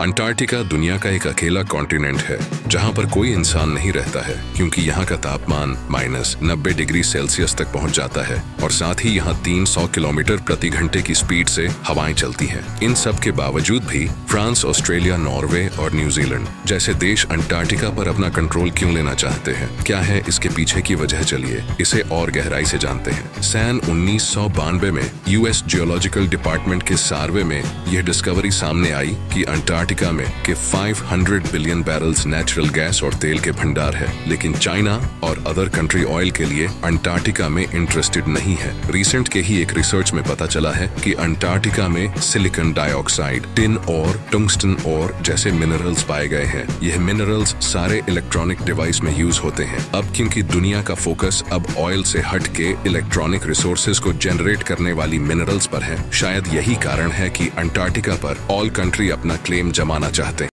Antarctica दुनिया का एक अकेला कॉन्टिनेंट है जहां पर कोई इंसान नहीं रहता है, क्योंकि यहाँ का तापमान -90 डिग्री सेल्सियस तक पहुंच जाता है और साथ ही यहाँ 300 किलोमीटर प्रति घंटे की स्पीड से हवाएं चलती हैं। इन सब के बावजूद भी फ्रांस, ऑस्ट्रेलिया, नॉर्वे और न्यूजीलैंड जैसे देश अंटार्कटिका पर अपना कंट्रोल क्यों लेना चाहते हैं? क्या है इसके पीछे की वजह? चलिए इसे और गहराई से जानते हैं। सन 1992 में यूएस जियोलॉजिकल डिपार्टमेंट के सर्वे में यह डिस्कवरी सामने आई कि अंटार्कटिका में के 500 बिलियन बैरल्स नेचुरल गैस और तेल के भंडार है, लेकिन चाइना और अदर कंट्री ऑयल के लिए अंटार्कटिका में इंटरेस्टेड नहीं है। रिसेंट के ही एक रिसर्च में पता चला है कि अंटार्कटिका में सिलिकॉन डाइऑक्साइड, टिन और टंगस्टन और जैसे मिनरल्स पाए गए हैं। यह मिनरल्स सारे इलेक्ट्रॉनिक डिवाइस में यूज होते हैं। अब क्योंकि दुनिया का फोकस अब ऑयल से हट के इलेक्ट्रॉनिक रिसोर्सेज को जनरेट करने वाली मिनरल्स पर है, शायद यही कारण है कि अंटार्कटिका पर ऑल कंट्री अपना क्लेम जमाना चाहते हैं।